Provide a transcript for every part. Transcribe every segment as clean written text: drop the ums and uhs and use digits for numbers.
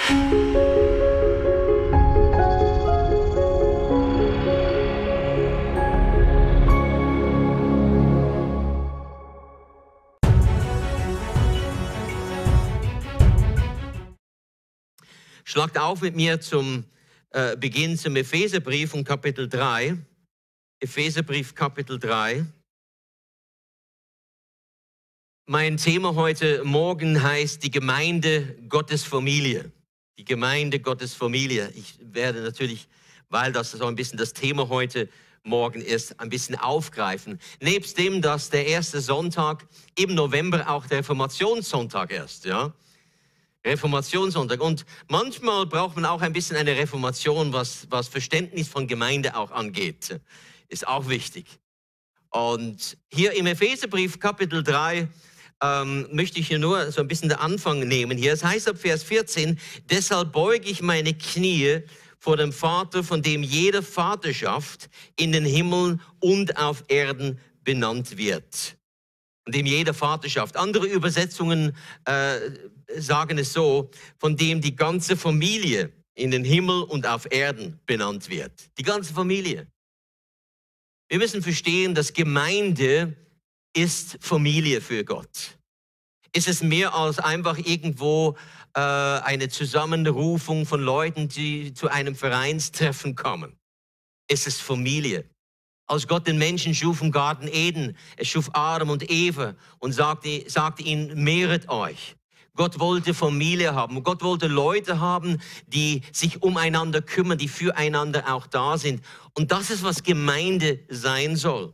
Schlagt auf mit mir zum Beginn zum Epheserbrief und Kapitel 3. Epheserbrief Kapitel 3. Mein Thema heute Morgen heißt die Gemeinde Gottes Familie. Die Gemeinde Gottes Familie. Ich werde natürlich, weil das so ein bisschen das Thema heute Morgen ist, ein bisschen aufgreifen. Nebst dem, dass der erste Sonntag im November auch der Reformationssonntag ist, ja. Reformationssonntag. Und manchmal braucht man auch ein bisschen eine Reformation, was Verständnis von Gemeinde auch angeht. Ist auch wichtig. Und hier im Epheserbrief Kapitel 3 möchte ich hier nur so ein bisschen den Anfang nehmen. Hier, es heißt ab Vers 14, deshalb beuge ich meine Knie vor dem Vater, von dem jede Vaterschaft in den Himmeln und auf Erden benannt wird. Von dem jede Vaterschaft. Andere Übersetzungen sagen es so, von dem die ganze Familie in den Himmel und auf Erden benannt wird. Die ganze Familie. Wir müssen verstehen, dass Gemeinde ist Familie für Gott. Ist es mehr als einfach irgendwo eine Zusammenrufung von Leuten, die zu einem Vereinstreffen kommen. Es ist Familie. Als Gott den Menschen schuf im Garten Eden, er schuf Adam und Eva und sagte ihnen, mehret euch. Gott wollte Familie haben. Gott wollte Leute haben, die sich umeinander kümmern, die füreinander auch da sind. Und das ist, was Gemeinde sein soll.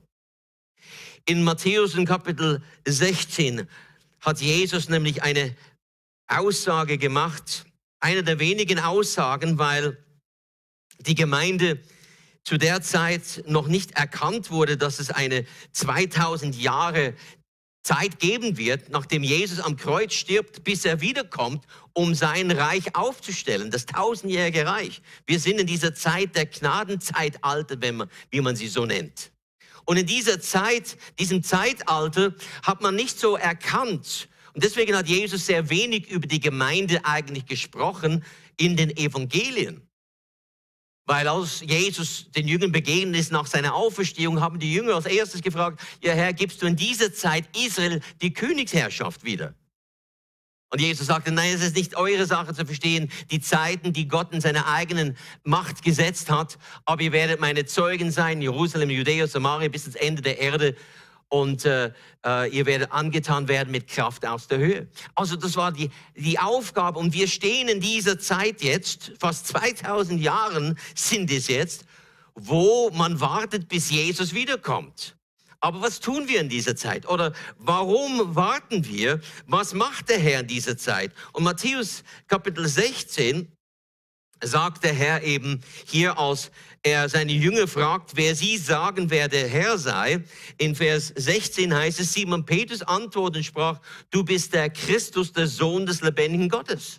In Matthäus in Kapitel 16 hat Jesus nämlich eine Aussage gemacht. Eine der wenigen Aussagen, weil die Gemeinde zu der Zeit noch nicht erkannt wurde, dass es eine 2000 Jahre Zeit geben wird, nachdem Jesus am Kreuz stirbt, bis er wiederkommt, um sein Reich aufzustellen, das 1000-jährige Reich. Wir sind in dieser Zeit der Gnadenzeitalter, wie man sie so nennt. Und in dieser Zeit, diesem Zeitalter, hat man nicht so erkannt. Und deswegen hat Jesus sehr wenig über die Gemeinde eigentlich gesprochen in den Evangelien. Weil als Jesus den Jüngern begegnet ist nach seiner Auferstehung, haben die Jünger als erstes gefragt, ja Herr, gibst du in dieser Zeit Israel die Königsherrschaft wieder? Und Jesus sagte, nein, es ist nicht eure Sache zu verstehen, die Zeiten, die Gott in seiner eigenen Macht gesetzt hat, aber ihr werdet meine Zeugen sein, Jerusalem, Judäa, Samaria bis ans Ende der Erde. Und ihr werdet angetan werden mit Kraft aus der Höhe. Also das war die Aufgabe. Und wir stehen in dieser Zeit jetzt, fast 2000 Jahren sind es jetzt, wo man wartet, bis Jesus wiederkommt. Aber was tun wir in dieser Zeit? Oder warum warten wir? Was macht der Herr in dieser Zeit? Und Matthäus Kapitel 16 sagt der Herr eben hier, als er seine Jünger fragt, wer sie sagen, wer der Herr sei. In Vers 16 heißt es, Simon Petrus antwortete und sprach, du bist der Christus, der Sohn des lebendigen Gottes.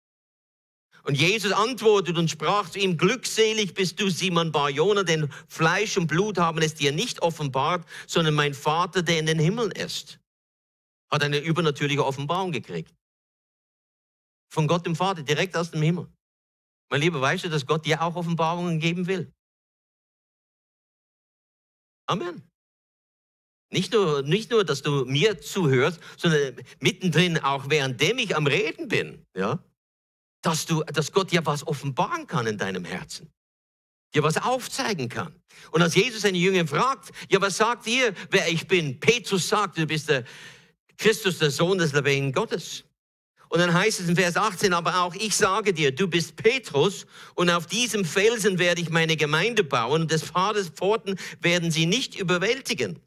Und Jesus antwortete und sprach zu ihm, glückselig bist du, Simon Bar-Jona, denn Fleisch und Blut haben es dir nicht offenbart, sondern mein Vater, der in den Himmeln ist. Hat eine übernatürliche Offenbarung gekriegt. Von Gott dem Vater, direkt aus dem Himmel. Mein Lieber, weißt du, dass Gott dir auch Offenbarungen geben will? Amen. Nicht nur, dass du mir zuhörst, sondern mittendrin, auch währenddem ich am Reden bin, ja, dass Gott dir was offenbaren kann in deinem Herzen, dir was aufzeigen kann. Und als Jesus seine Jünger fragt, ja, was sagt ihr, wer ich bin? Petrus sagt, du bist der Christus, der Sohn des lebendigen Gottes. Und dann heißt es in Vers 18, aber auch ich sage dir, du bist Petrus und auf diesem Felsen werde ich meine Gemeinde bauen und des Vaters Pforten werden sie nicht überwältigen.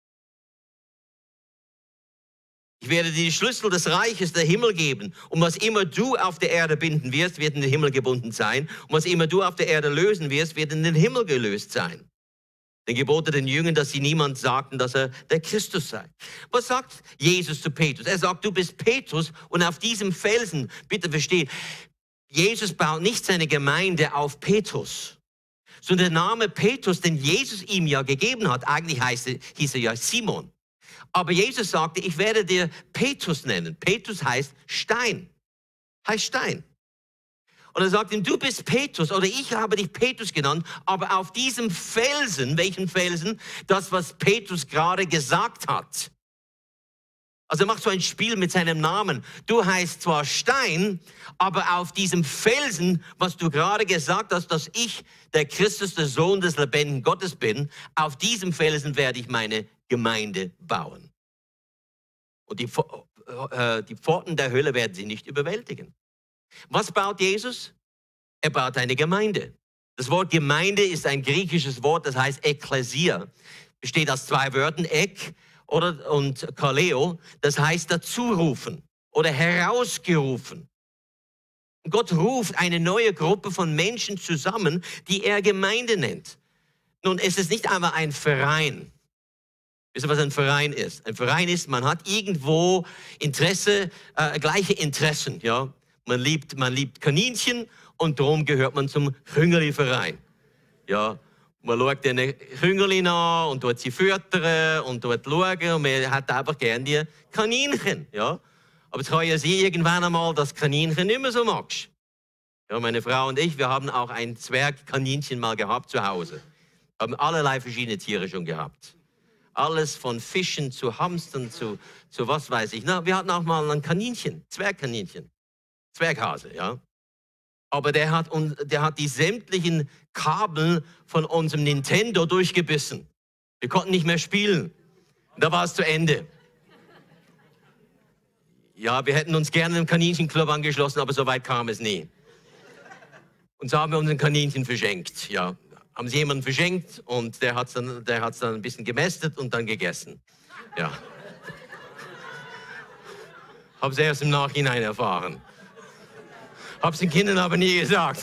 Ich werde dir die Schlüssel des Reiches der Himmel geben und was immer du auf der Erde binden wirst, wird in den Himmel gebunden sein und was immer du auf der Erde lösen wirst, wird in den Himmel gelöst sein. Dann gebot er den Jüngern, dass sie niemand sagten, dass er der Christus sei. Was sagt Jesus zu Petrus? Er sagt, du bist Petrus und auf diesem Felsen, bitte versteht, Jesus baut nicht seine Gemeinde auf Petrus, sondern der Name Petrus, den Jesus ihm ja gegeben hat, eigentlich hieß er ja Simon. Aber Jesus sagte, ich werde dir Petrus nennen. Petrus heißt Stein. Heißt Stein. Und er sagt ihm, du bist Petrus, oder ich habe dich Petrus genannt, aber auf diesem Felsen, welchen Felsen? Das, was Petrus gerade gesagt hat. Also er macht so ein Spiel mit seinem Namen. Du heißt zwar Stein, aber auf diesem Felsen, was du gerade gesagt hast, dass ich der Christus, der Sohn des lebendigen Gottes bin, auf diesem Felsen werde ich meine Gemeinde bauen. Und die Pforten der Hölle werden sie nicht überwältigen. Was baut Jesus? Er baut eine Gemeinde. Das Wort Gemeinde ist ein griechisches Wort, das heißt Ekklesia. Besteht aus zwei Wörtern, Ek und Kaleo, das heißt dazurufen oder herausgerufen. Gott ruft eine neue Gruppe von Menschen zusammen, die er Gemeinde nennt. Nun, es ist nicht einmal ein Verein. Wisst ihr, was ein Verein ist? Ein Verein ist, man hat irgendwo Interesse, gleiche Interessen. Ja? Man liebt Kaninchen und darum gehört man zum Hüngerli-Verein. Ja? Man schaut den Hüngerli an und dort sie füttern und dort schauen und man hat einfach gerne die Kaninchen. Ja? Aber es kann ja sein, irgendwann einmal das Kaninchen nicht mehr so magst. Ja, meine Frau und ich, wir haben auch ein Zwergkaninchen mal gehabt zu Hause. Wir haben allerlei verschiedene Tiere schon gehabt. Alles von Fischen zu Hamstern zu was weiß ich. Na, wir hatten auch mal ein Kaninchen, Zwergkaninchen, Zwerghase, ja. Aber der hat die sämtlichen Kabel von unserem Nintendo durchgebissen. Wir konnten nicht mehr spielen. Da war es zu Ende. Ja, wir hätten uns gerne im Kaninchenclub angeschlossen, aber so weit kam es nie. Und so haben wir unseren Kaninchen verschenkt. Ja, haben sie jemanden verschenkt und der hat's dann ein bisschen gemästet und dann gegessen. Ja. Habe es erst im Nachhinein erfahren. Habe es den Kindern aber nie gesagt.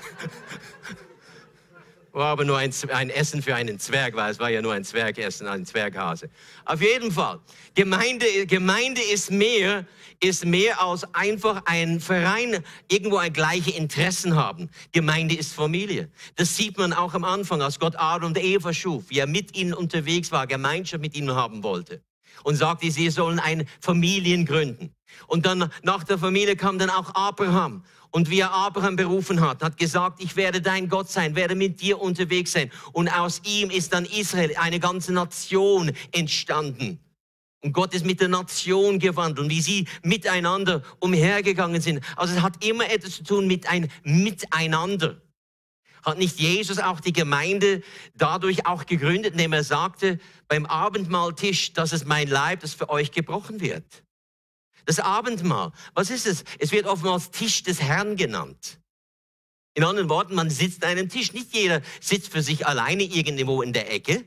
War aber nur ein Essen für einen Zwerg, weil es war ja nur ein Zwergessen, ein Zwerghase. Auf jeden Fall, Gemeinde ist mehr als einfach ein Verein, irgendwo gleiche Interessen haben. Gemeinde ist Familie. Das sieht man auch am Anfang, als Gott Adam und Eva schuf, wie er mit ihnen unterwegs war, Gemeinschaft mit ihnen haben wollte. Und sagte, sie sollen eine Familie gründen. Und dann nach der Familie kam dann auch Abraham. Und wie er Abraham berufen hat gesagt, ich werde dein Gott sein, werde mit dir unterwegs sein. Und aus ihm ist dann Israel, eine ganze Nation entstanden. Und Gott ist mit der Nation gewandelt und wie sie miteinander umhergegangen sind. Also es hat immer etwas zu tun mit ein Miteinander. Hat nicht Jesus auch die Gemeinde dadurch auch gegründet, indem er sagte, beim Abendmahltisch, das ist mein Leib, das für euch gebrochen wird. Das Abendmahl, was ist es? Es wird oftmals Tisch des Herrn genannt. In anderen Worten, man sitzt an einem Tisch. Nicht jeder sitzt für sich alleine irgendwo in der Ecke.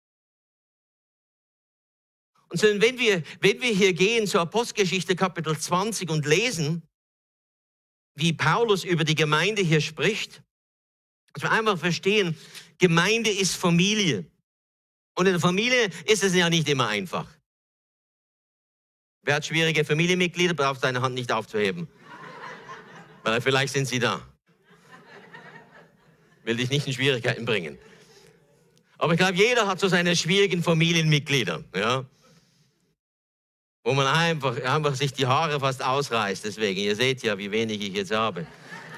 Und so, wenn wir hier gehen zur Apostelgeschichte Kapitel 20 und lesen, wie Paulus über die Gemeinde hier spricht, dass wir einmal verstehen, Gemeinde ist Familie. Und in der Familie ist es ja nicht immer einfach. Wer hat schwierige Familienmitglieder, braucht seine Hand nicht aufzuheben. Weil vielleicht sind sie da. Will dich nicht in Schwierigkeiten bringen. Aber ich glaube, jeder hat so seine schwierigen Familienmitglieder. Ja? Wo man einfach sich die Haare fast ausreißt. Deswegen, ihr seht ja, wie wenig ich jetzt habe.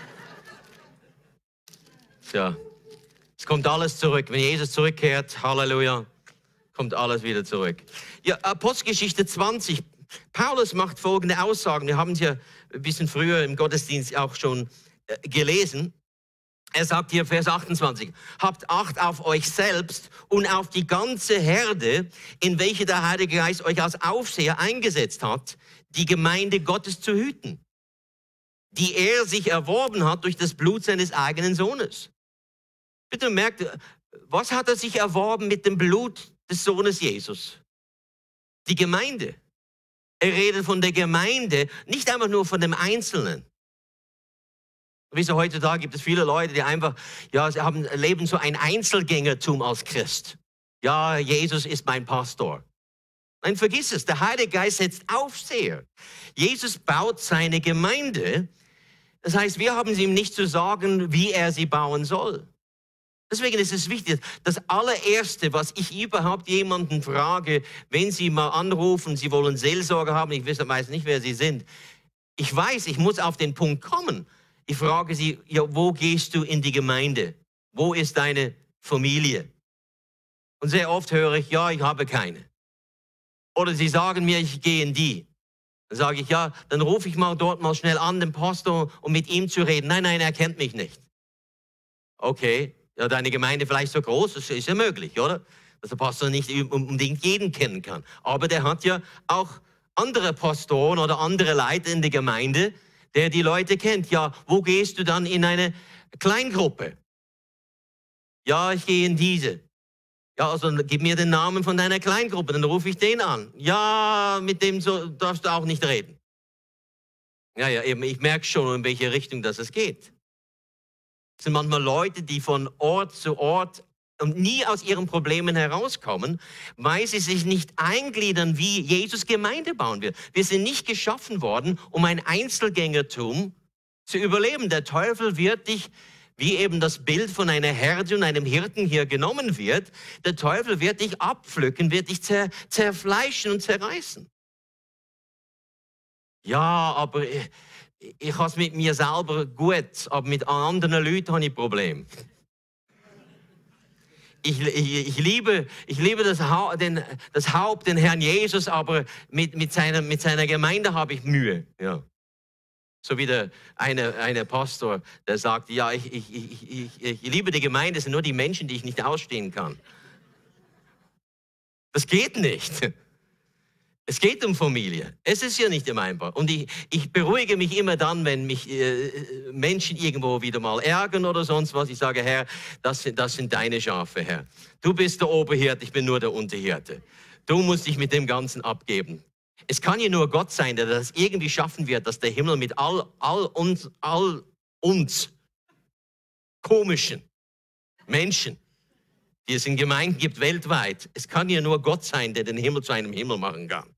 Tja, es kommt alles zurück. Wenn Jesus zurückkehrt, Halleluja, kommt alles wieder zurück. Ja, Apostelgeschichte 20. Paulus macht folgende Aussagen. Wir haben es ja ein bisschen früher im Gottesdienst auch schon gelesen. Er sagt hier, Vers 28, habt Acht auf euch selbst und auf die ganze Herde, in welche der Heilige Geist euch als Aufseher eingesetzt hat, die Gemeinde Gottes zu hüten, die er sich erworben hat durch das Blut seines eigenen Sohnes. Bitte merkt, was hat er sich erworben mit dem Blut des Sohnes Jesus? Die Gemeinde. Er redet von der Gemeinde, nicht einfach nur von dem Einzelnen. Wisst ihr, heutzutage gibt es viele Leute, die einfach, ja, sie leben so ein Einzelgängertum als Christ. Ja, Jesus ist mein Pastor. Nein, vergiss es, der Heilige Geist setzt Aufseher. Jesus baut seine Gemeinde. Das heißt, wir haben es ihm nicht zu sagen, wie er sie bauen soll. Deswegen ist es wichtig, das allererste, was ich überhaupt jemanden frage, wenn Sie mal anrufen, Sie wollen Seelsorge haben, ich weiß nicht, wer Sie sind. Ich weiß, ich muss auf den Punkt kommen. Ich frage sie, ja, wo gehst du in die Gemeinde? Wo ist deine Familie? Und sehr oft höre ich, ja, ich habe keine. Oder sie sagen mir, ich gehe in die. Dann sage ich, ja, dann rufe ich mal dort mal schnell an, den Pastor, um mit ihm zu reden. Nein, nein, er kennt mich nicht. Okay, ja, deine Gemeinde vielleicht so groß, das ist ja möglich, oder? Dass der Pastor nicht unbedingt jeden kennen kann. Aber der hat ja auch andere Pastoren oder andere Leiter in der Gemeinde, der die Leute kennt. Ja, wo gehst du dann in eine Kleingruppe? Ja, ich gehe in diese. Ja, also gib mir den Namen von deiner Kleingruppe, dann rufe ich den an. Ja, mit dem so darfst du auch nicht reden. Ja, eben, ich merke schon, in welche Richtung das es geht. Es sind manchmal Leute, die von Ort zu Ort und nie aus ihren Problemen herauskommen, weil sie sich nicht eingliedern, wie Jesus Gemeinde bauen will. Wir sind nicht geschaffen worden, um ein Einzelgängertum zu überleben. Der Teufel wird dich, wie eben das Bild von einer Herde und einem Hirten hier genommen wird, der Teufel wird dich abpflücken, wird dich zerfleischen und zerreißen. Ja, aber ich habe es mit mir selber gut, aber mit anderen Leuten habe ich Probleme. Ich liebe das Haupt, den Herrn Jesus, aber mit seiner Gemeinde habe ich Mühe. Ja. So wie der eine Pastor, der sagt, ja, ich liebe die Gemeinde, es sind nur die Menschen, die ich nicht ausstehen kann. Das geht nicht. Es geht um Familie. Es ist ja nicht immer einfach. Und ich beruhige mich immer dann, wenn mich Menschen irgendwo wieder mal ärgern oder sonst was. Ich sage, Herr, das sind deine Schafe, Herr. Du bist der Oberhirte, ich bin nur der Unterhirte. Du musst dich mit dem Ganzen abgeben. Es kann ja nur Gott sein, der das irgendwie schaffen wird, dass der Himmel mit all uns komischen Menschen, die es in Gemeinden gibt weltweit, es kann ja nur Gott sein, der den Himmel zu einem Himmel machen kann.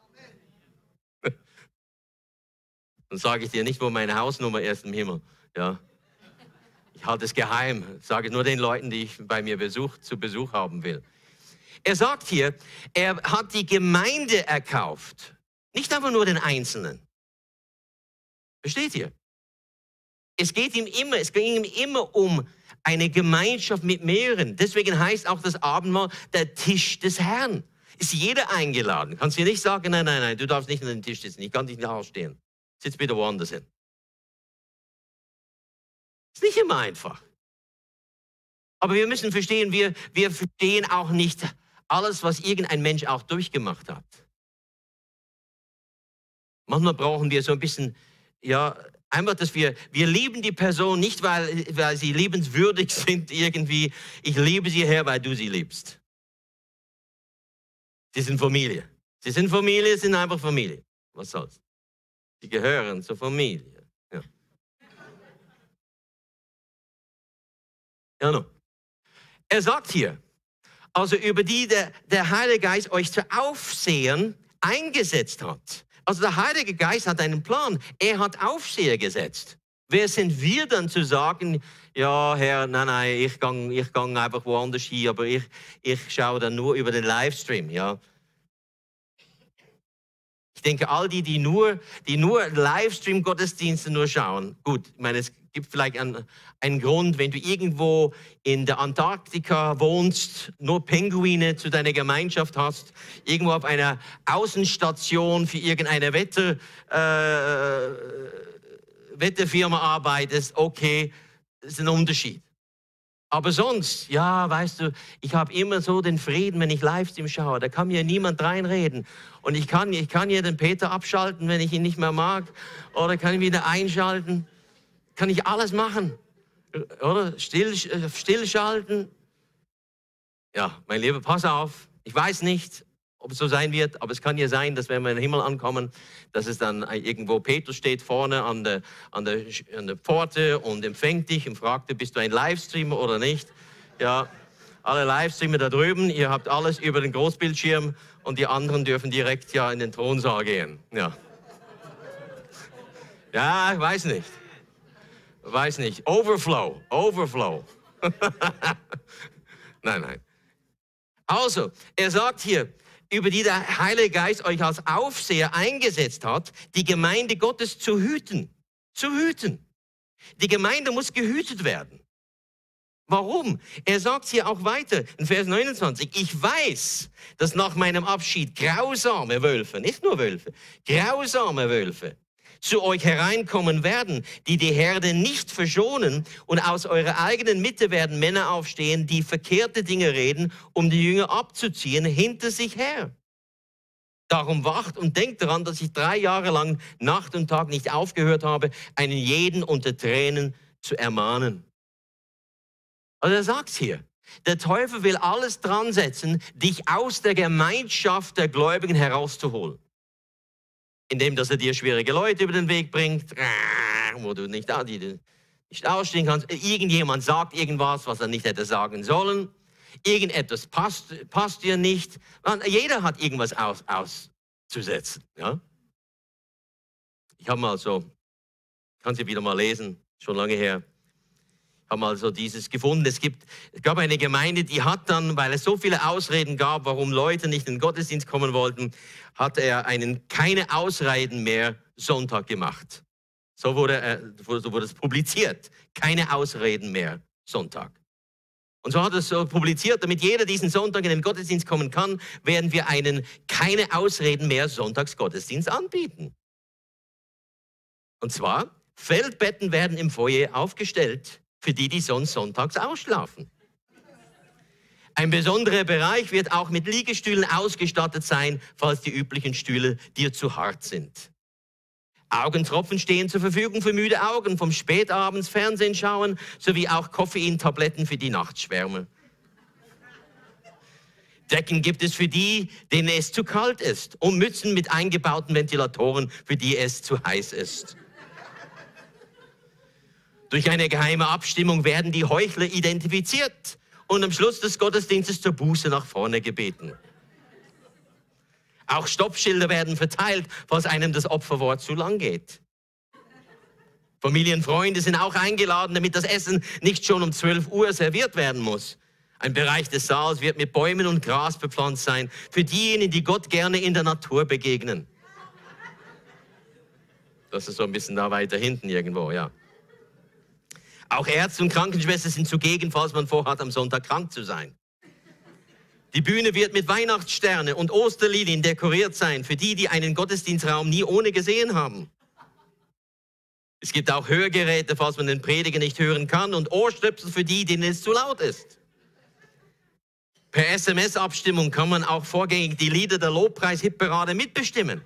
Dann sage ich dir nicht, wo meine Hausnummer ist im Himmel. Ja. Ich halte es geheim, sage es nur den Leuten, die ich bei mir zu Besuch haben will. Er sagt hier, er hat die Gemeinde erkauft, nicht einfach nur den Einzelnen. Versteht ihr? Es ging ihm immer um eine Gemeinschaft mit mehreren. Deswegen heißt auch das Abendmahl der Tisch des Herrn. Ist jeder eingeladen. Kannst du nicht sagen, nein, nein, nein, du darfst nicht an den Tisch sitzen, ich kann dich nicht ausstehen. Sitz bitte woanders hin. Ist nicht immer einfach. Aber wir müssen verstehen, wir verstehen auch nicht alles, was irgendein Mensch auch durchgemacht hat. Manchmal brauchen wir so ein bisschen, ja, einfach, dass wir lieben die Person nicht, weil sie liebenswürdig sind irgendwie. Ich liebe sie, Herr, weil du sie liebst. Sie sind Familie. Sie sind Familie, sind einfach Familie. Was soll's? Sie gehören zur Familie. Ja. Ja, no. Er sagt hier, also über die der Heilige Geist euch zu Aufsehern eingesetzt hat. Also der Heilige Geist hat einen Plan. Er hat Aufseher gesetzt. Wer sind wir dann zu sagen, ja Herr, nein, ich gang einfach woanders hin, aber ich schaue dann nur über den Livestream. Ja. Ich denke, all die nur Livestream-Gottesdienste nur schauen, gut, ich meine, es gibt vielleicht einen Grund, wenn du irgendwo in der Antarktika wohnst, nur Pinguine zu deiner Gemeinschaft hast, irgendwo auf einer Außenstation für irgendeine Wetterfirma arbeitest, okay, das ist ein Unterschied. Aber sonst, ja, weißt du, ich habe immer so den Frieden, wenn ich Livestream schaue. Da kann mir niemand reinreden. Und ich kann ja den Peter abschalten, wenn ich ihn nicht mehr mag. Oder kann ihn wieder einschalten. Kann ich alles machen. Oder stillschalten. Ja, mein Lieber, pass auf. Ich weiß nicht, ob es so sein wird, aber es kann ja sein, dass wenn wir im Himmel ankommen, dass es dann irgendwo Petrus steht vorne an der Pforte und empfängt dich und fragt, bist du ein Livestreamer oder nicht? Ja, alle Livestreamer da drüben, ihr habt alles über den Großbildschirm und die anderen dürfen direkt ja in den Thronsaal gehen. Ja, ja, ich weiß nicht. Weiß nicht. Overflow. Nein. Also, er sagt hier, über die der Heilige Geist euch als Aufseher eingesetzt hat, die Gemeinde Gottes zu hüten. Zu hüten. Die Gemeinde muss gehütet werden. Warum? Er sagt hier auch weiter in Vers 29, ich weiß, dass nach meinem Abschied grausame Wölfe, nicht nur Wölfe, grausame Wölfe zu euch hereinkommen werden, die die Herde nicht verschonen, und aus eurer eigenen Mitte werden Männer aufstehen, die verkehrte Dinge reden, um die Jünger abzuziehen hinter sich her. Darum wacht und denkt daran, dass ich 3 Jahre lang Nacht und Tag nicht aufgehört habe, einen jeden unter Tränen zu ermahnen. Also er sagt es hier, der Teufel will alles dran setzen, dich aus der Gemeinschaft der Gläubigen herauszuholen. Indem, dass er dir schwierige Leute über den Weg bringt, wo du nicht ausstehen kannst. Irgendjemand sagt irgendwas, was er nicht hätte sagen sollen. Irgendetwas passt dir nicht. Jeder hat irgendwas auszusetzen. Ja? Ich habe mal so, kann Sie wieder mal lesen, schon lange her, haben also dieses gefunden. Es gab eine Gemeinde, die hat dann, weil es so viele Ausreden gab, warum Leute nicht in den Gottesdienst kommen wollten, hat er einen keine Ausreden mehr Sonntag gemacht. So wurde es publiziert. Keine Ausreden mehr Sonntag. Und so hat er es so publiziert, damit jeder diesen Sonntag in den Gottesdienst kommen kann, werden wir einen keine Ausreden mehr Sonntagsgottesdienst anbieten. Und zwar, Feldbetten werden im Foyer aufgestellt, für die, die sonst sonntags ausschlafen. Ein besonderer Bereich wird auch mit Liegestühlen ausgestattet sein, falls die üblichen Stühle dir zu hart sind. Augentropfen stehen zur Verfügung für müde Augen, vom spätabends Fernsehen schauen, sowie auch Koffeintabletten für die Nachtschwärme. Decken gibt es für die, denen es zu kalt ist, und Mützen mit eingebauten Ventilatoren, für die es zu heiß ist. Durch eine geheime Abstimmung werden die Heuchler identifiziert und am Schluss des Gottesdienstes zur Buße nach vorne gebeten. Auch Stoppschilder werden verteilt, falls einem das Opferwort zu lang geht. Familienfreunde sind auch eingeladen, damit das Essen nicht schon um 12 Uhr serviert werden muss. Ein Bereich des Saals wird mit Bäumen und Gras bepflanzt sein, für diejenigen, die Gott gerne in der Natur begegnen. Das ist so ein bisschen da weiter hinten irgendwo, ja. Auch Ärzte und Krankenschwestern sind zugegen, falls man vorhat, am Sonntag krank zu sein. Die Bühne wird mit Weihnachtssterne und Osterlilien dekoriert sein, für die, die einen Gottesdienstraum nie ohne gesehen haben. Es gibt auch Hörgeräte, falls man den Prediger nicht hören kann, und Ohrstöpsel für die, denen es zu laut ist. Per SMS-Abstimmung kann man auch vorgängig die Lieder der Lobpreis-Hitparade mitbestimmen.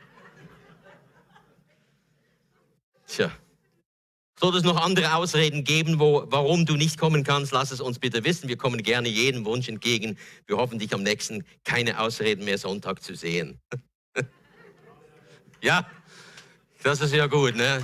Tja. Sollte es noch andere Ausreden geben, warum du nicht kommen kannst, lass es uns bitte wissen. Wir kommen gerne jedem Wunsch entgegen. Wir hoffen, dich am nächsten keine Ausreden mehr Sonntag zu sehen. Ja, das ist ja gut, ne?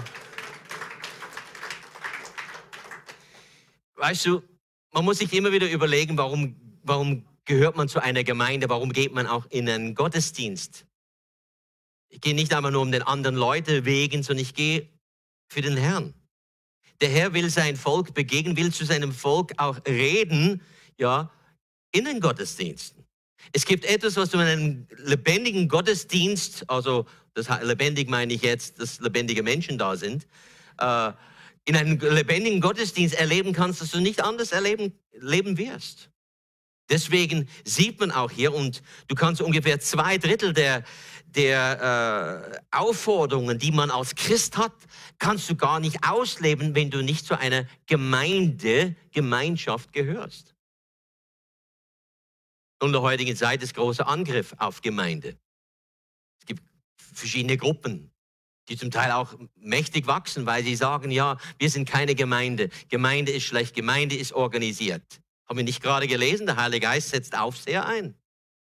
Weißt du, man muss sich immer wieder überlegen, warum gehört man zu einer Gemeinde, warum geht man auch in einen Gottesdienst? Ich gehe nicht einfach nur um den anderen Leute wegen, sondern ich gehe für den Herrn. Der Herr will sein Volk begegnen, will zu seinem Volk auch reden, ja, in den Gottesdiensten. Es gibt etwas, was du in einem lebendigen Gottesdienst, also das lebendig meine ich jetzt, dass lebendige Menschen da sind, in einem lebendigen Gottesdienst erleben kannst, dass du nicht anders leben wirst. Deswegen sieht man auch hier, und du kannst ungefähr 2/3 der Aufforderungen, die man als Christ hat, kannst du gar nicht ausleben, wenn du nicht zu einer Gemeinschaft gehörst. Und in der heutigen Zeit ist großer Angriff auf Gemeinde. Es gibt verschiedene Gruppen, die zum Teil auch mächtig wachsen, weil sie sagen, ja, wir sind keine Gemeinde. Gemeinde ist schlecht, Gemeinde ist organisiert. Haben wir nicht gerade gelesen, der Heilige Geist setzt Aufseher ein.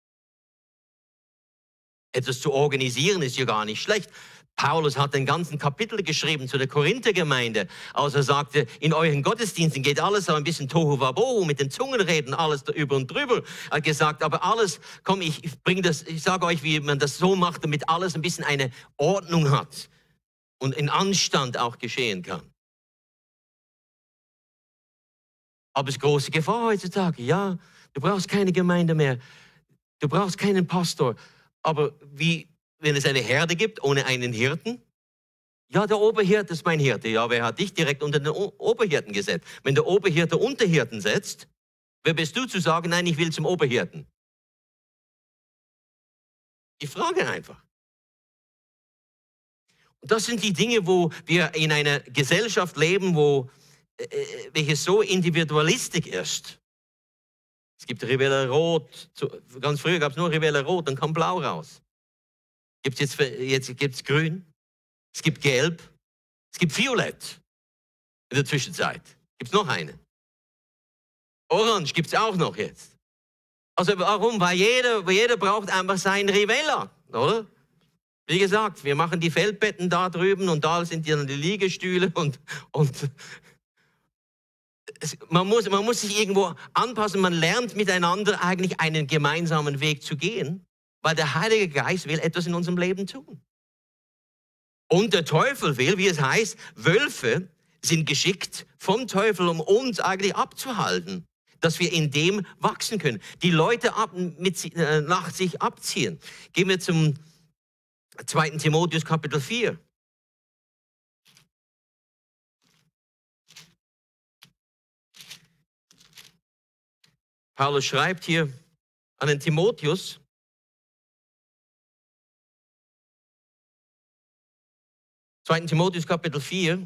Etwas zu organisieren ist ja gar nicht schlecht. Paulus hat den ganzen Kapitel geschrieben zu der Korinther-Gemeinde, als er sagte, in euren Gottesdiensten geht alles so ein bisschen Tohuwabohu, mit den Zungenreden, alles über und drüber. Er hat gesagt, aber alles, komm, ich sage euch, wie man das so macht, damit alles ein bisschen eine Ordnung hat und in Anstand auch geschehen kann. Aber es ist große Gefahr heutzutage, ja, du brauchst keine Gemeinde mehr, du brauchst keinen Pastor, aber wenn es eine Herde gibt ohne einen Hirten, Ja, der Oberhirte ist mein Hirte. Ja, wer hat dich direkt unter den Oberhirten gesetzt? Wenn der Oberhirte Unterhirten setzt, wer bist du zu sagen, nein, ich will zum Oberhirten? Ich frage einfach. Und das sind die Dinge, wo wir in einer Gesellschaft leben, welche so individualistisch ist. Es gibt Rivella Rot, ganz früher gab es nur Rivella Rot, dann kam Blau raus. Jetzt gibt's Grün, es gibt Gelb, es gibt Violett in der Zwischenzeit. Gibt es noch eine? Orange gibt es auch noch jetzt. Also warum? Weil jeder braucht einfach seinen Rivella, oder? Wie gesagt, wir machen die Feldbetten da drüben und da sind dann die Liegestühle und man muss sich irgendwo anpassen. Man lernt miteinander eigentlich einen gemeinsamen Weg zu gehen, weil der Heilige Geist will etwas in unserem Leben tun. Und der Teufel will, wie es heißt, Wölfe sind geschickt vom Teufel, um uns eigentlich abzuhalten, dass wir in dem wachsen können. Die Leute nach sich abziehen. Gehen wir zum 2. Timotheus Kapitel 4. Paulus schreibt hier an den Timotheus, Timotheus Kapitel 4,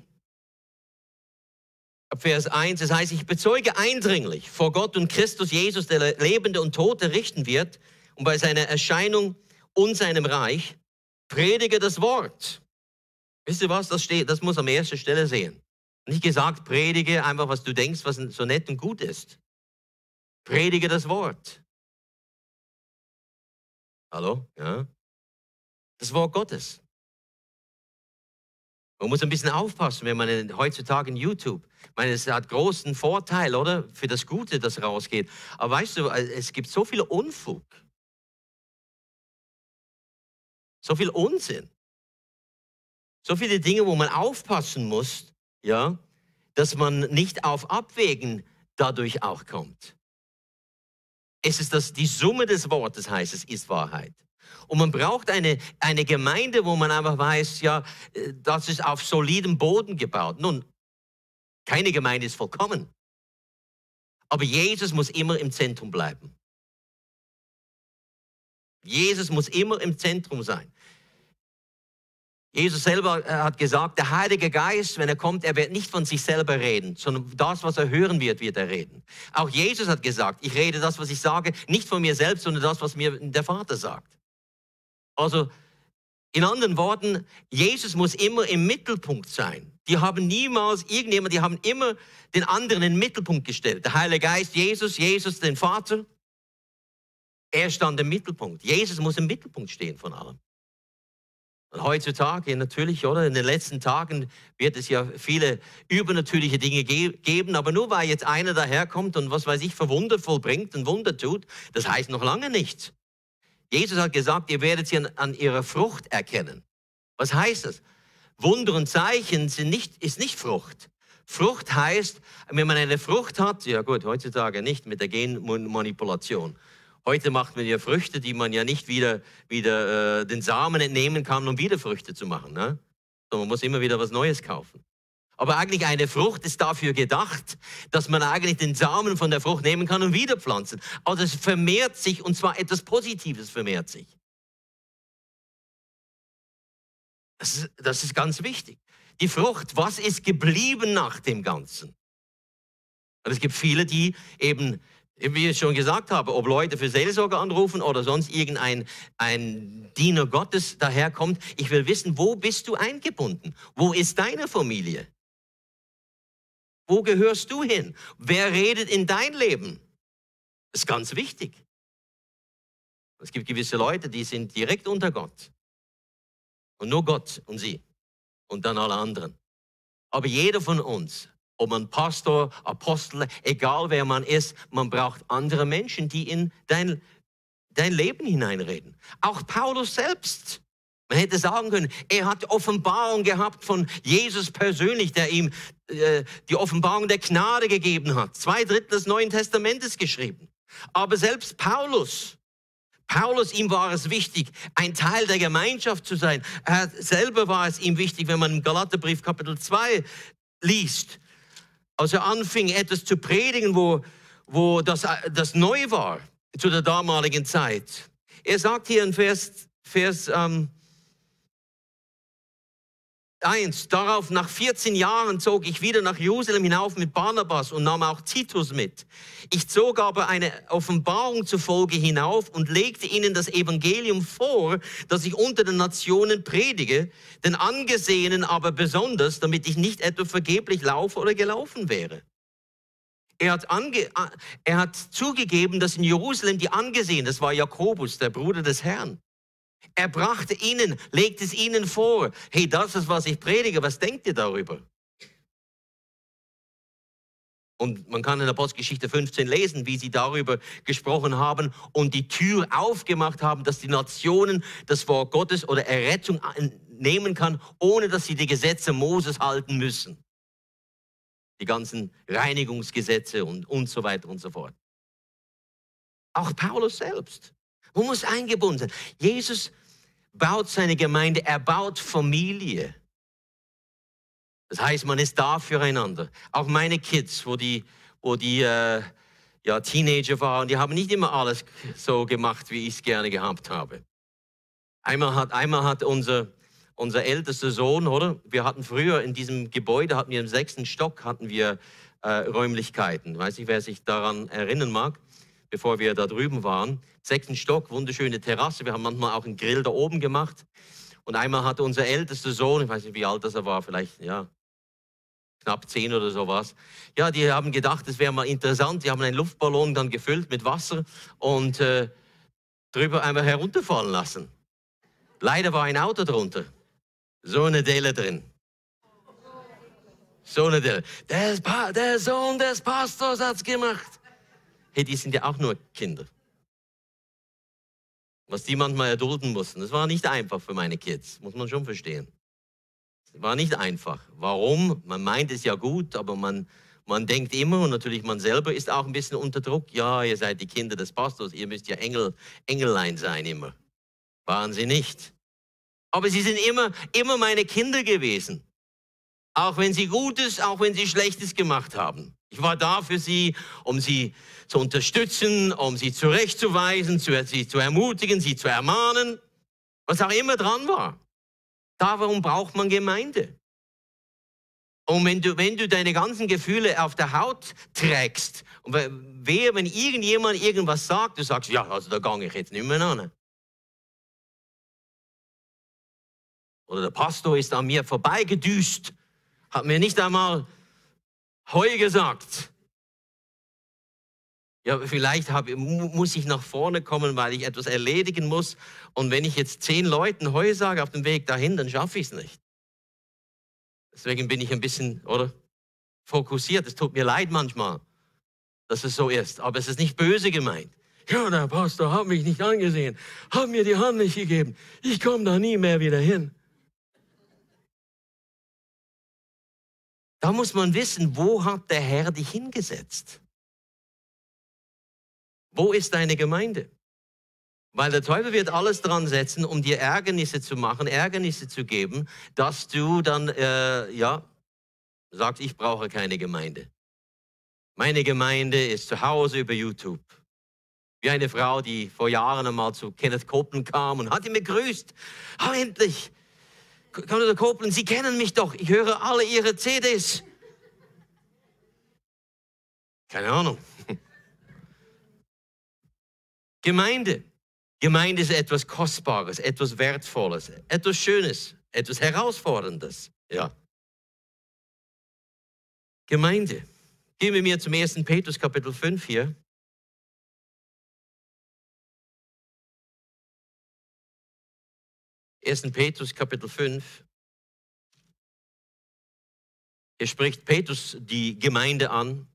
ab Vers 1, das heißt, ich bezeuge eindringlich vor Gott und Christus Jesus, der Lebende und Tote richten wird und bei seiner Erscheinung und seinem Reich, predige das Wort. Wisst ihr was, das muss an erster Stelle sehen. Nicht gesagt, predige einfach, was du denkst, was so nett und gut ist. Predige das Wort. Hallo? Ja? Das Wort Gottes. Man muss ein bisschen aufpassen, wenn man heutzutage in YouTube, ich meine, es hat großen Vorteil, oder? Für das Gute, das rausgeht. Aber weißt du, es gibt so viel Unfug. So viel Unsinn. So viele Dinge, wo man aufpassen muss, ja, dass man nicht auf Abwägen dadurch auch kommt. Es ist die Summe des Wortes, heißt es, ist Wahrheit. Und man braucht eine Gemeinde, wo man einfach weiß, ja, das ist auf solidem Boden gebaut. Nun, keine Gemeinde ist vollkommen. Aber Jesus muss immer im Zentrum bleiben. Jesus muss immer im Zentrum sein. Jesus selber hat gesagt, der Heilige Geist, wenn er kommt, er wird nicht von sich selber reden, sondern das, was er hören wird, wird er reden. Auch Jesus hat gesagt, ich rede das, was ich sage, nicht von mir selbst, sondern das, was mir der Vater sagt. Also in anderen Worten, Jesus muss immer im Mittelpunkt sein. Die haben niemals die haben immer den anderen in den Mittelpunkt gestellt. Der Heilige Geist, Jesus den Vater, er stand im Mittelpunkt. Jesus muss im Mittelpunkt stehen von allem. Und heutzutage natürlich, oder in den letzten Tagen wird es ja viele übernatürliche Dinge geben, aber nur weil jetzt einer daherkommt und was weiß ich, für Wunder vollbringt und Wunder tut, das heißt noch lange nichts. Jesus hat gesagt, ihr werdet sie an ihrer Frucht erkennen. Was heißt das? Wunder und Zeichen ist nicht Frucht. Frucht heißt, wenn man eine Frucht hat, ja gut, heutzutage nicht mit der Genmanipulation. Heute macht man ja Früchte, die man ja nicht wieder den Samen entnehmen kann, um wieder Früchte zu machen. Ne? So, man muss immer wieder was Neues kaufen. Aber eigentlich eine Frucht ist dafür gedacht, dass man eigentlich den Samen von der Frucht nehmen kann und wieder pflanzen. Also es vermehrt sich, und zwar etwas Positives vermehrt sich. Das ist ganz wichtig. Die Frucht, was ist geblieben nach dem Ganzen? Und es gibt viele, die eben, wie ich schon gesagt habe, ob Leute für Seelsorge anrufen oder sonst ein Diener Gottes daherkommt. Ich will wissen, wo bist du eingebunden? Wo ist deine Familie? Wo gehörst du hin? Wer redet in dein Leben? Das ist ganz wichtig. Es gibt gewisse Leute, die sind direkt unter Gott. Und nur Gott und sie. Und dann alle anderen. Aber jeder von uns, ob man Pastor, Apostel, egal wer man ist, man braucht andere Menschen, die in dein Leben hineinreden. Auch Paulus selbst. Man hätte sagen können, er hat Offenbarung gehabt von Jesus persönlich, der ihm die Offenbarung der Gnade gegeben hat. 2/3 des Neuen Testamentes geschrieben. Aber selbst Paulus Paulus, ihm war es wichtig, ein Teil der Gemeinschaft zu sein. Selber war es ihm wichtig, wenn man im Galaterbrief Kapitel 2 liest, als er anfing, etwas zu predigen, wo das neu war zu der damaligen Zeit. Er sagt hier in Vers 1, darauf nach 14 Jahren zog ich wieder nach Jerusalem hinauf mit Barnabas und nahm auch Titus mit. Ich zog aber eine Offenbarung zufolge hinauf und legte ihnen das Evangelium vor, das ich unter den Nationen predige, den Angesehenen aber besonders, damit ich nicht etwa vergeblich laufe oder gelaufen wäre. Er hat zugegeben, dass in Jerusalem die Angesehenen, das war Jakobus, der Bruder des Herrn, er brachte ihnen, legte es ihnen vor. Hey, das ist, was ich predige. Was denkt ihr darüber? Und man kann in Apostelgeschichte 15 lesen, wie sie darüber gesprochen haben und die Tür aufgemacht haben, dass die Nationen das Wort Gottes oder Errettung nehmen kann, ohne dass sie die Gesetze Moses halten müssen. Die ganzen Reinigungsgesetze und so weiter und so fort. Auch Paulus selbst. Man muss eingebunden sein. Jesus baut seine Gemeinde, er baut Familie. Das heißt, man ist da füreinander. Auch meine Kids, wo die Teenager waren, die haben nicht immer alles so gemacht, wie ich es gerne gehabt habe. Einmal hat unser ältester Sohn, oder? Wir hatten früher in diesem Gebäude, hatten wir im 6. Stock, hatten wir Räumlichkeiten. Weiß nicht, wer sich daran erinnern mag, bevor wir da drüben waren. 6. Stock, wunderschöne Terrasse. Wir haben manchmal auch einen Grill da oben gemacht. Und einmal hatte unser ältester Sohn, ich weiß nicht, wie alt das er war, vielleicht, ja, knapp 10 oder sowas. Ja, die haben gedacht, das wäre mal interessant. Die haben einen Luftballon dann gefüllt mit Wasser und drüber einmal herunterfallen lassen. Leider war ein Auto drunter. So eine Delle drin. So eine Delle. Der Sohn des Pastors hat's gemacht. Hey, die sind ja auch nur Kinder. Was die manchmal erdulden mussten, das war nicht einfach für meine Kids, muss man schon verstehen. Es war nicht einfach. Warum? Man meint es ja gut, aber man denkt immer, und natürlich man selber ist auch ein bisschen unter Druck, ja, ihr seid die Kinder des Pastors, ihr müsst ja Engellein sein immer. Waren sie nicht. Aber sie sind immer meine Kinder gewesen. Auch wenn sie Gutes, auch wenn sie Schlechtes gemacht haben. Ich war da für sie, um sie zu unterstützen, um sie zurechtzuweisen, sie zu ermutigen, sie zu ermahnen, was auch immer dran war. Darum braucht man Gemeinde. Und wenn du deine ganzen Gefühle auf der Haut trägst, und wenn irgendjemand irgendwas sagt, du sagst, ja, also da gehe ich jetzt nicht mehr an. Oder der Pastor ist an mir vorbeigedüst, hat mir nicht einmal Heu gesagt. Ja, vielleicht muss ich nach vorne kommen, weil ich etwas erledigen muss. Und wenn ich jetzt 10 Leuten Heu sage auf dem Weg dahin, dann schaffe ich es nicht. Deswegen bin ich ein bisschen, fokussiert. Es tut mir leid manchmal, dass es so ist. Aber es ist nicht böse gemeint. Ja, der Pastor hat mich nicht angesehen, hat mir die Hand nicht gegeben. Ich komme da nie mehr wieder hin. Da muss man wissen, wo hat der Herr dich hingesetzt? Wo ist deine Gemeinde? Weil der Teufel wird alles dran setzen, um dir Ärgernisse zu machen, Ärgernisse zu geben, dass du dann, sagst, ich brauche keine Gemeinde. Meine Gemeinde ist zu Hause über YouTube. Wie eine Frau, die vor Jahren einmal zu Kenneth Copeland kam und hat ihn begrüßt. Oh, endlich! Kenneth Copeland, Sie kennen mich doch. Ich höre alle Ihre CDs. Keine Ahnung. Gemeinde. Gemeinde ist etwas Kostbares, etwas Wertvolles, etwas Schönes, etwas Herausforderndes. Ja. Gemeinde. Gehen wir mir zum 1. Petrus Kapitel 5 hier. 1. Petrus Kapitel 5. Hier spricht Petrus die Gemeinde an.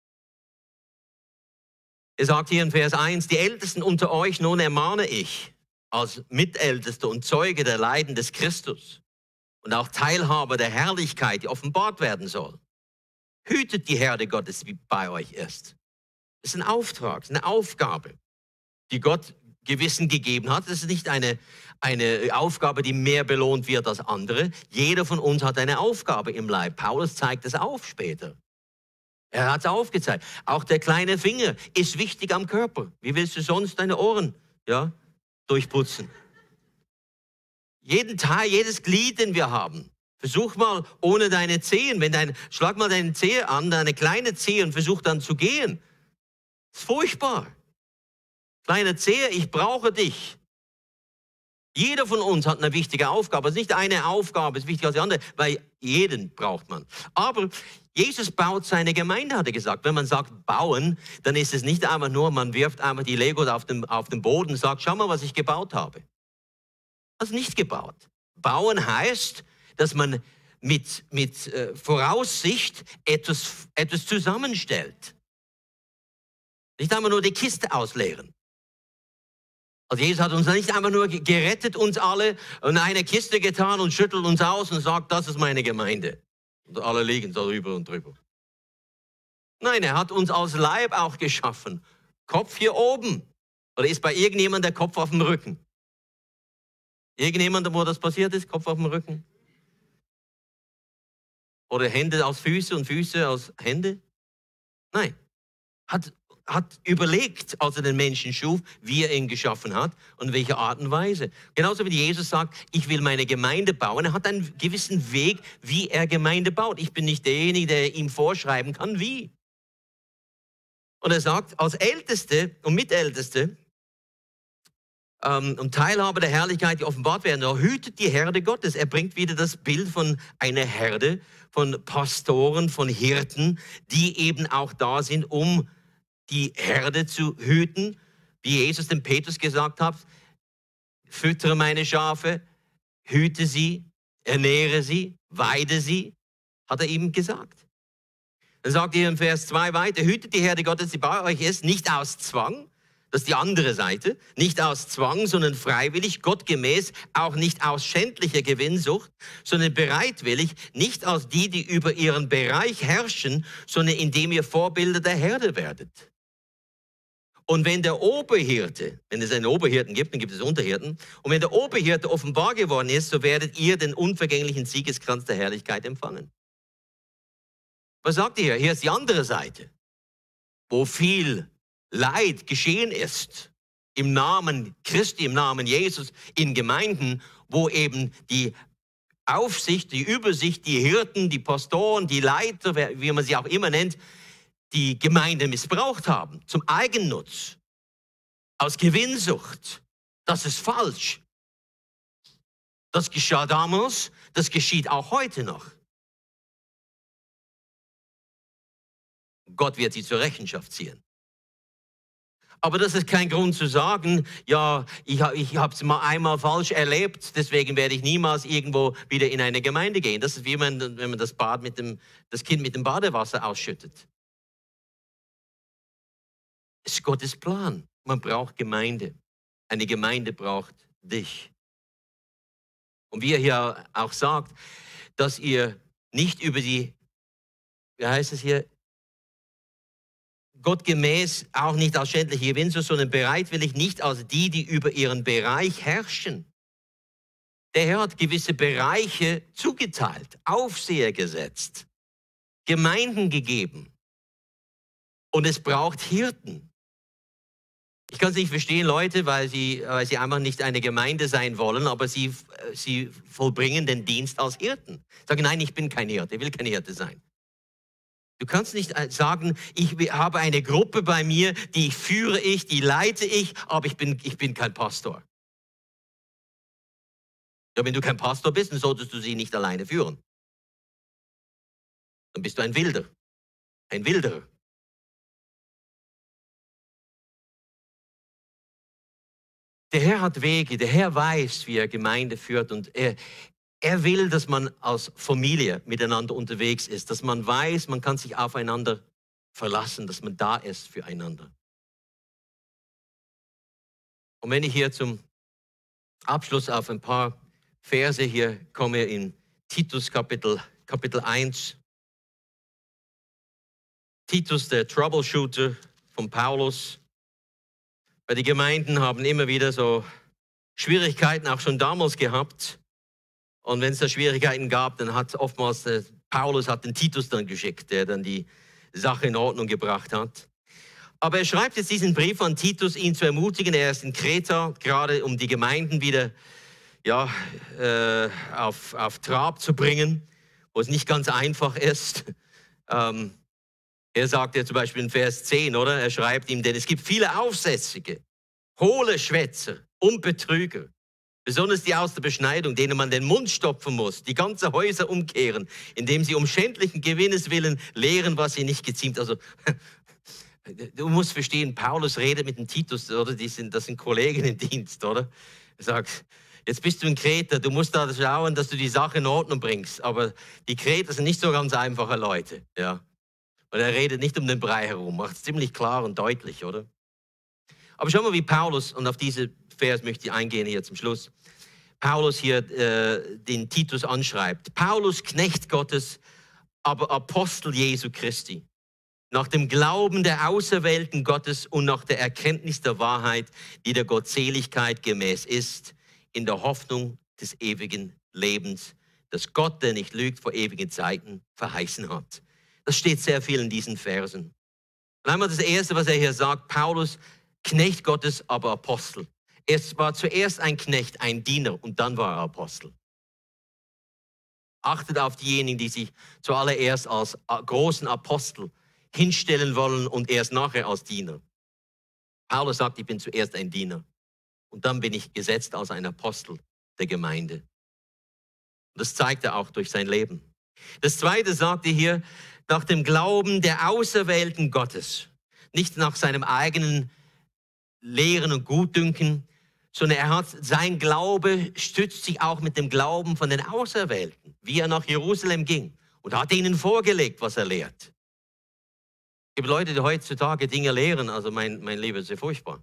Er sagt hier in Vers 1, die Ältesten unter euch nun ermahne ich, als Mitältester und Zeuge der Leiden des Christus und auch Teilhaber der Herrlichkeit, die offenbart werden soll. Hütet die Herde Gottes, wie bei euch ist. Das ist ein Auftrag, eine Aufgabe, die Gott Gewissen gegeben hat. Das ist nicht eine Aufgabe, die mehr belohnt wird als andere. Jeder von uns hat eine Aufgabe im Leib. Paulus zeigt es auf später. Er hat es aufgezeigt. Auch der kleine Finger ist wichtig am Körper. Wie willst du sonst deine Ohren durchputzen? Jeden Teil, jedes Glied, den wir haben. Versuch mal ohne deine Zehen. Schlag mal deine Zehe an, deine kleine Zehe und versuch dann zu gehen. Das ist furchtbar. Kleine Zehe, ich brauche dich. Jeder von uns hat eine wichtige Aufgabe. Es ist nicht eine Aufgabe, es ist wichtiger als die andere, weil jeden braucht man. Aber Jesus baut seine Gemeinde, hat er gesagt. Wenn man sagt bauen, dann ist es nicht einfach nur, man wirft einfach die Legos auf den Boden und sagt, schau mal, was ich gebaut habe. Das ist nicht gebaut. Bauen heißt, dass man mit Voraussicht etwas zusammenstellt. Nicht einmal nur die Kiste ausleeren. Also Jesus hat uns nicht einfach nur gerettet, uns alle, in eine Kiste getan und schüttelt uns aus und sagt, das ist meine Gemeinde. Und alle liegen so drüber und drüber. Nein, er hat uns als Leib auch geschaffen. Kopf hier oben. Oder ist bei irgendjemandem der Kopf auf dem Rücken? Irgendjemand, wo das passiert ist, Kopf auf dem Rücken? Oder Hände aus Füße und Füße aus Hände? Nein. Hat überlegt, als er den Menschen schuf, wie er ihn geschaffen hat und welche Art und Weise. Genauso wie Jesus sagt, ich will meine Gemeinde bauen. Er hat einen gewissen Weg, wie er Gemeinde baut. Ich bin nicht derjenige, der ihm vorschreiben kann, wie. Und er sagt, als Älteste und Mitälteste und Teilhaber der Herrlichkeit, die offenbart werden, er hütet die Herde Gottes. Er bringt wieder das Bild von einer Herde, von Pastoren, von Hirten, die eben auch da sind, um die Herde zu hüten, wie Jesus dem Petrus gesagt hat, füttere meine Schafe, hüte sie, ernähre sie, weide sie, hat er ihm gesagt. Dann sagt er in Vers 2 weiter, hütet die Herde Gottes, die bei euch ist, nicht aus Zwang, das ist die andere Seite, nicht aus Zwang, sondern freiwillig, gottgemäß, auch nicht aus schändlicher Gewinnsucht, sondern bereitwillig, nicht als die über ihren Bereich herrschen, sondern indem ihr Vorbilder der Herde werdet. Und wenn der Oberhirte, wenn es einen Oberhirten gibt, dann gibt es Unterhirten, und wenn der Oberhirte offenbar geworden ist, so werdet ihr den unvergänglichen Siegeskranz der Herrlichkeit empfangen. Was sagt ihr hier? Hier ist die andere Seite, wo viel Leid geschehen ist, im Namen Christi, im Namen Jesus, in Gemeinden, wo eben die Aufsicht, die Übersicht, die Hirten, die Pastoren, die Leiter, wie man sie auch immer nennt, die Gemeinde missbraucht haben, zum Eigennutz, aus Gewinnsucht. Das ist falsch. Das geschah damals, das geschieht auch heute noch. Gott wird sie zur Rechenschaft ziehen. Aber das ist kein Grund zu sagen, ja, ich habe es mal einmal falsch erlebt, deswegen werde ich niemals irgendwo wieder in eine Gemeinde gehen. Das ist wie wenn man das Kind mit dem Badewasser ausschüttet. Es ist Gottes Plan. Man braucht Gemeinde. Eine Gemeinde braucht dich. Und wie er hier auch sagt, dass ihr nicht über die, wie heißt es hier, gottgemäß, auch nicht aus schändlicher Gewinnsucht, sondern bereitwillig, nicht als die über ihren Bereich herrschen. Der Herr hat gewisse Bereiche zugeteilt, Aufseher gesetzt, Gemeinden gegeben. Und es braucht Hirten. Ich kann es nicht verstehen, Leute, weil sie einfach nicht eine Gemeinde sein wollen, aber sie vollbringen den Dienst als Hirten. Sagen, nein, ich bin kein Hirte, ich will kein Hirte sein. Du kannst nicht sagen, ich habe eine Gruppe bei mir, die führe ich, die leite ich, aber ich bin kein Pastor. Ja, wenn du kein Pastor bist, dann solltest du sie nicht alleine führen. Dann bist du ein Wilder, ein Wilderer. Der Herr hat Wege, der Herr weiß, wie er Gemeinde führt und er will, dass man als Familie miteinander unterwegs ist, dass man weiß, man kann sich aufeinander verlassen, dass man da ist füreinander. Und wenn ich hier zum Abschluss auf ein paar Verse hier komme in Titus Kapitel 1. Titus, der Troubleshooter von Paulus. Weil die Gemeinden haben immer wieder so Schwierigkeiten auch schon damals gehabt. Und wenn es da Schwierigkeiten gab, dann hat oftmals Paulus hat den Titus dann geschickt, der dann die Sache in Ordnung gebracht hat. Aber er schreibt jetzt diesen Brief an Titus, ihn zu ermutigen. Er ist in Kreta, gerade um die Gemeinden wieder auf Trab zu bringen, wo es nicht ganz einfach ist. Er sagt ja zum Beispiel in Vers 10, oder? Er schreibt ihm, denn es gibt viele Aufsässige, hohle Schwätzer und Betrüger, besonders die aus der Beschneidung, denen man den Mund stopfen muss, die ganze Häuser umkehren, indem sie um schändlichen Gewinnes willen lehren, was sie nicht geziemt. Also du musst verstehen, Paulus redet mit dem Titus, oder? Das sind Kollegen im Dienst, oder? Er sagt, jetzt bist du in Kreta, du musst da schauen, dass du die Sache in Ordnung bringst. Aber die Kreter sind nicht so ganz einfache Leute, ja. Und er redet nicht um den Brei herum, macht es ziemlich klar und deutlich, oder? Aber schau mal, wie Paulus, und auf diese Vers möchte ich eingehen hier zum Schluss, Paulus hier den Titus anschreibt. Paulus, Knecht Gottes, aber Apostel Jesu Christi, nach dem Glauben der Auserwählten Gottes und nach der Erkenntnis der Wahrheit, die der Gottseligkeit gemäß ist, in der Hoffnung des ewigen Lebens, das Gott, der nicht lügt, vor ewigen Zeiten verheißen hat. Das steht sehr viel in diesen Versen. Und einmal das Erste, was er hier sagt, Paulus, Knecht Gottes, aber Apostel. Er war zuerst ein Knecht, ein Diener und dann war er Apostel. Achtet auf diejenigen, die sich zuallererst als großen Apostel hinstellen wollen und erst nachher als Diener. Paulus sagt, ich bin zuerst ein Diener und dann bin ich gesetzt als ein Apostel der Gemeinde. Und das zeigt er auch durch sein Leben. Das Zweite sagt er hier, nach dem Glauben der Auserwählten Gottes. Nicht nach seinem eigenen Lehren und Gutdünken, sondern sein Glaube stützt sich auch mit dem Glauben von den Auserwählten, wie er nach Jerusalem ging und hat ihnen vorgelegt, was er lehrt. Es gibt Leute, die heutzutage Dinge lehren, also mein Leben ist sehr furchtbar.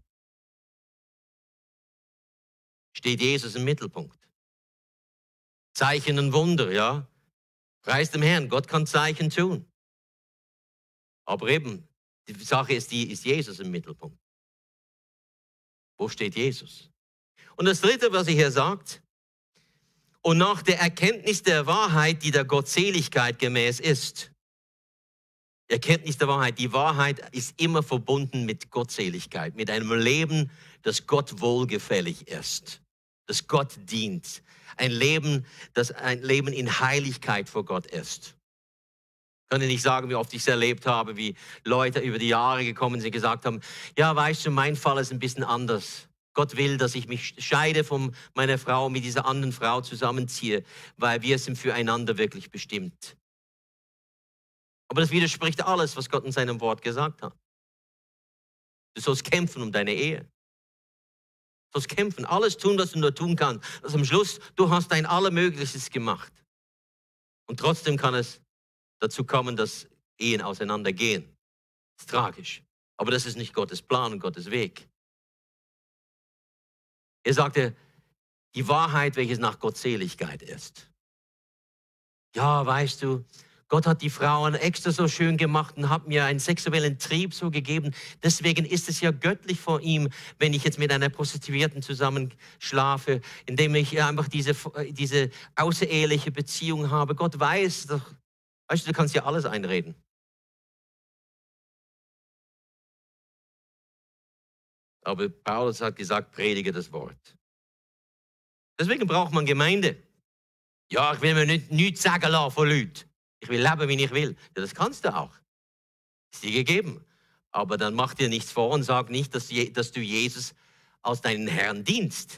Steht Jesus im Mittelpunkt. Zeichen und Wunder, ja. Preis dem Herrn, Gott kann Zeichen tun. Aber eben, die Sache ist ist Jesus im Mittelpunkt. Wo steht Jesus? Und das Dritte, was er hier sagt, und nach der Erkenntnis der Wahrheit, die der Gottseligkeit gemäß ist. Erkenntnis der Wahrheit. Die Wahrheit ist immer verbunden mit Gottseligkeit, mit einem Leben, das Gott wohlgefällig ist, das Gott dient. Ein Leben, das ein Leben in Heiligkeit vor Gott ist. Ich kann dir nicht sagen, wie oft ich es erlebt habe, wie Leute über die Jahre gekommen sind und gesagt haben, ja, weißt du, mein Fall ist ein bisschen anders. Gott will, dass ich mich scheide von meiner Frau und mit dieser anderen Frau zusammenziehe, weil wir sind füreinander wirklich bestimmt. Aber das widerspricht alles, was Gott in seinem Wort gesagt hat. Du sollst kämpfen um deine Ehe. Du sollst kämpfen, alles tun, was du nur tun kannst. Also am Schluss, du hast dein Allermögliches gemacht. Und trotzdem kann es dazu kommen, dass Ehen auseinandergehen. Das ist tragisch. Aber das ist nicht Gottes Plan und Gottes Weg. Er sagte, die Wahrheit, welches nach Gottseligkeit ist. Ja, weißt du, Gott hat die Frauen extra so schön gemacht und hat mir einen sexuellen Trieb so gegeben. Deswegen ist es ja göttlich vor ihm, wenn ich jetzt mit einer Prostituierten zusammenschlafe, indem ich einfach diese außereheliche Beziehung habe. Gott weiß doch, weißt du, du kannst ja alles einreden. Aber Paulus hat gesagt, predige das Wort. Deswegen braucht man Gemeinde. Ja, ich will mir nichts sagen lassen von Leuten. Ich will leben, wie ich will. Ja, das kannst du auch. Ist dir gegeben. Aber dann mach dir nichts vor und sag nicht, dass du Jesus als deinen Herrn dienst.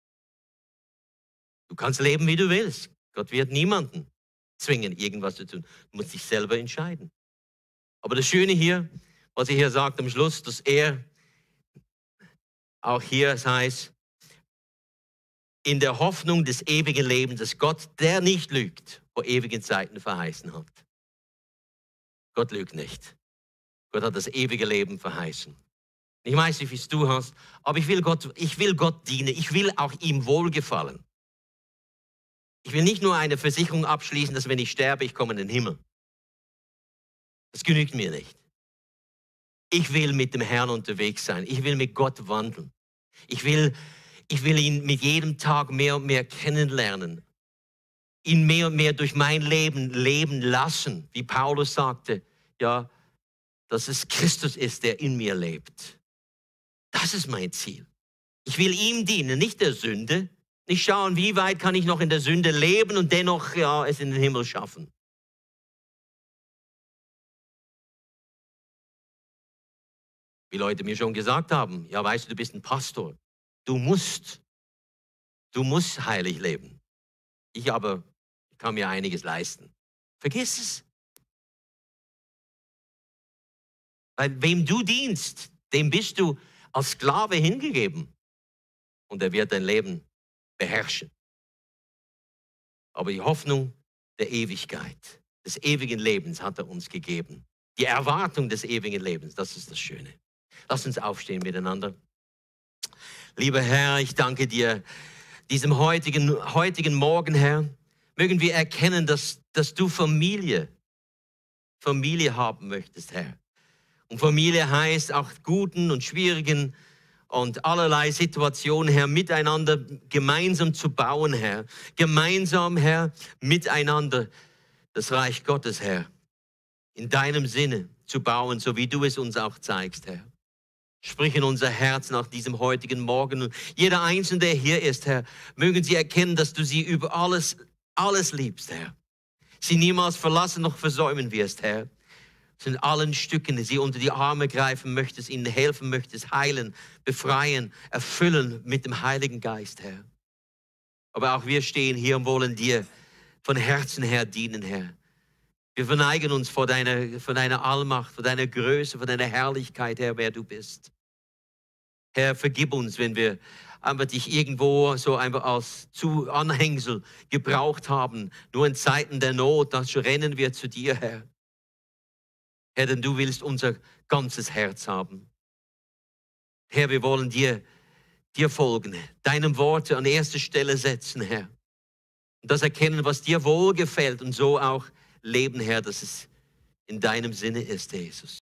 Du kannst leben, wie du willst. Gott wird niemanden zwingen, irgendwas zu tun. Du musst dich selber entscheiden. Aber das Schöne hier, was er hier sagt am Schluss, dass er auch hier, es heißt, in der Hoffnung des ewigen Lebens, dass Gott, der nicht lügt, vor ewigen Zeiten verheißen hat. Gott lügt nicht. Gott hat das ewige Leben verheißen. Ich weiß nicht, wie es du hast, aber ich will Gott dienen. Ich will auch ihm wohlgefallen. Ich will nicht nur eine Versicherung abschließen, dass wenn ich sterbe, ich komme in den Himmel. Das genügt mir nicht. Ich will mit dem Herrn unterwegs sein. Ich will mit Gott wandeln. Ich will ihn mit jedem Tag mehr und mehr kennenlernen. Ihn mehr und mehr durch mein Leben leben lassen. Wie Paulus sagte, ja, dass es Christus ist, der in mir lebt. Das ist mein Ziel. Ich will ihm dienen, nicht der Sünde. Nicht schauen, wie weit kann ich noch in der Sünde leben und dennoch ja, es in den Himmel schaffen. Wie Leute mir schon gesagt haben, ja, weißt du, du bist ein Pastor. Du musst heilig leben. Ich aber kann mir einiges leisten. Vergiss es. Weil wem du dienst, dem bist du als Sklave hingegeben. Und er wird dein Leben beherrschen. Aber die Hoffnung der Ewigkeit, des ewigen Lebens hat er uns gegeben. Die Erwartung des ewigen Lebens, das ist das Schöne. Lass uns aufstehen miteinander. Lieber Herr, ich danke dir, diesem heutigen Morgen, Herr, mögen wir erkennen, dass du Familie haben möchtest, Herr. Und Familie heißt auch guten und schwierigen und allerlei Situationen, Herr, miteinander gemeinsam zu bauen, Herr. Gemeinsam, Herr, miteinander das Reich Gottes, Herr, in deinem Sinne zu bauen, so wie du es uns auch zeigst, Herr. Sprich in unser Herz nach diesem heutigen Morgen. Und jeder Einzelne, der hier ist, Herr, mögen sie erkennen, dass du sie über alles liebst, Herr. Sie niemals verlassen noch versäumen wirst, Herr. In allen Stücken, die sie unter die Arme greifen möchtest, ihnen helfen möchtest, heilen, befreien, erfüllen mit dem Heiligen Geist, Herr. Aber auch wir stehen hier und wollen dir von Herzen her dienen, Herr. Wir verneigen uns vor deiner Allmacht, vor deiner Größe, vor deiner Herrlichkeit, Herr, wer du bist. Herr, vergib uns, wenn wir einfach dich irgendwo so einfach als Anhängsel gebraucht haben. Nur in Zeiten der Not, da rennen wir zu dir, Herr. Herr, denn du willst unser ganzes Herz haben. Herr, wir wollen dir folgen, deinem Wort an erste Stelle setzen, Herr. Und das erkennen, was dir wohlgefällt und so auch leben, Herr, dass es in deinem Sinne ist, Jesus.